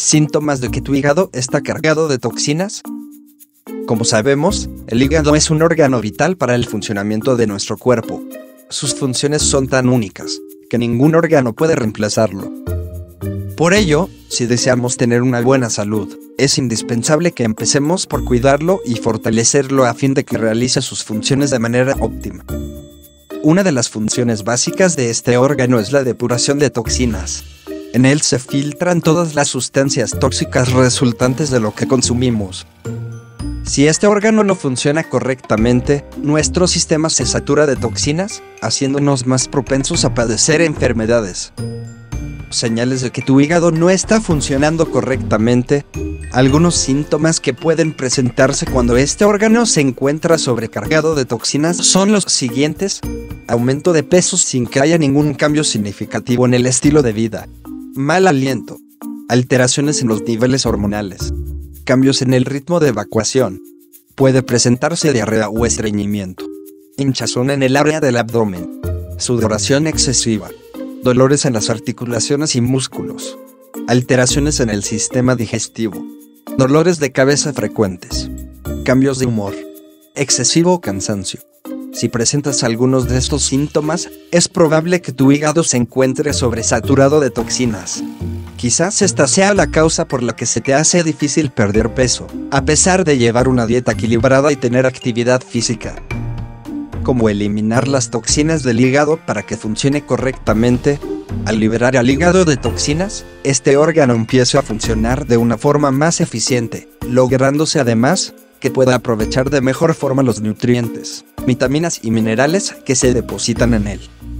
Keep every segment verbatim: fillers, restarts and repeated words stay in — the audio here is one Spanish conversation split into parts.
¿Síntomas de que tu hígado está cargado de toxinas? Como sabemos, el hígado es un órgano vital para el funcionamiento de nuestro cuerpo. Sus funciones son tan únicas, que ningún órgano puede reemplazarlo. Por ello, si deseamos tener una buena salud, es indispensable que empecemos por cuidarlo y fortalecerlo a fin de que realice sus funciones de manera óptima. Una de las funciones básicas de este órgano es la depuración de toxinas. En él se filtran todas las sustancias tóxicas resultantes de lo que consumimos. Si este órgano no funciona correctamente, nuestro sistema se satura de toxinas, haciéndonos más propensos a padecer enfermedades. Señales de que tu hígado no está funcionando correctamente. Algunos síntomas que pueden presentarse cuando este órgano se encuentra sobrecargado de toxinas son los siguientes: aumento de peso sin que haya ningún cambio significativo en el estilo de vida, mal aliento, alteraciones en los niveles hormonales, cambios en el ritmo de evacuación, puede presentarse diarrea o estreñimiento, hinchazón en el área del abdomen, sudoración excesiva, dolores en las articulaciones y músculos, alteraciones en el sistema digestivo, dolores de cabeza frecuentes, cambios de humor, excesivo cansancio. Si presentas algunos de estos síntomas, es probable que tu hígado se encuentre sobresaturado de toxinas. Quizás esta sea la causa por la que se te hace difícil perder peso, a pesar de llevar una dieta equilibrada y tener actividad física. ¿Cómo eliminar las toxinas del hígado para que funcione correctamente? Al liberar al hígado de toxinas, este órgano empieza a funcionar de una forma más eficiente, lográndose además que pueda aprovechar de mejor forma los nutrientes, vitaminas y minerales que se depositan en él.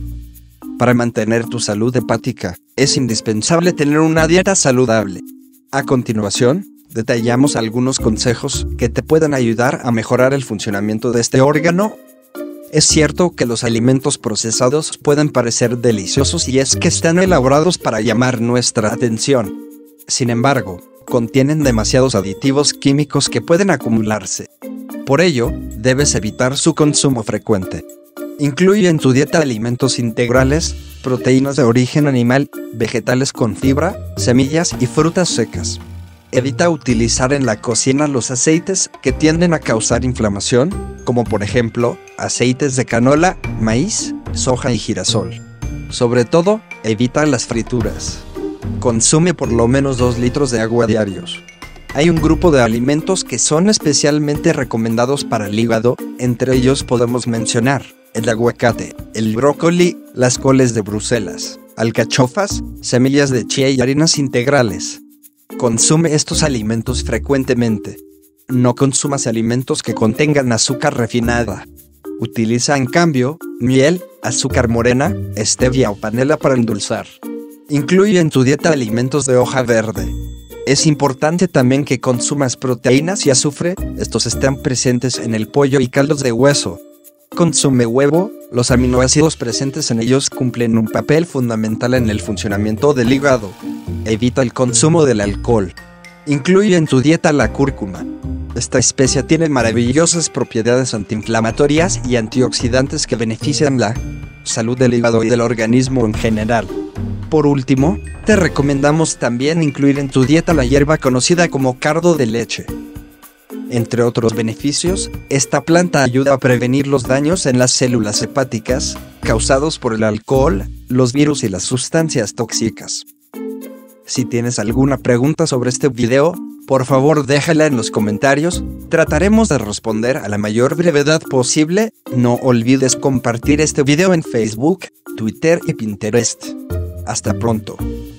Para mantener tu salud hepática, es indispensable tener una dieta saludable. A continuación, detallamos algunos consejos que te pueden ayudar a mejorar el funcionamiento de este órgano. Es cierto que los alimentos procesados pueden parecer deliciosos y es que están elaborados para llamar nuestra atención. Sin embargo, contienen demasiados aditivos químicos que pueden acumularse. Por ello, debes evitar su consumo frecuente. Incluye en tu dieta alimentos integrales, proteínas de origen animal, vegetales con fibra, semillas y frutas secas. Evita utilizar en la cocina los aceites que tienden a causar inflamación, como por ejemplo, aceites de canola, maíz, soja y girasol. Sobre todo, evita las frituras. Consume por lo menos dos litros de agua diarios. Hay un grupo de alimentos que son especialmente recomendados para el hígado, entre ellos podemos mencionar el aguacate, el brócoli, las coles de Bruselas, alcachofas, semillas de chía y harinas integrales. Consume estos alimentos frecuentemente. No consumas alimentos que contengan azúcar refinada. Utiliza en cambio miel, azúcar morena, stevia o panela para endulzar. Incluye en tu dieta alimentos de hoja verde. Es importante también que consumas proteínas y azufre, estos están presentes en el pollo y caldos de hueso. Consume huevo, los aminoácidos presentes en ellos cumplen un papel fundamental en el funcionamiento del hígado. Evita el consumo del alcohol. Incluye en tu dieta la cúrcuma. Esta especia tiene maravillosas propiedades antiinflamatorias y antioxidantes que benefician la salud del hígado y del organismo en general. Por último, te recomendamos también incluir en tu dieta la hierba conocida como cardo de leche. Entre otros beneficios, esta planta ayuda a prevenir los daños en las células hepáticas, causados por el alcohol, los virus y las sustancias tóxicas. Si tienes alguna pregunta sobre este video, por favor déjala en los comentarios, trataremos de responder a la mayor brevedad posible. No olvides compartir este video en Facebook, Twitter y Pinterest. Hasta pronto.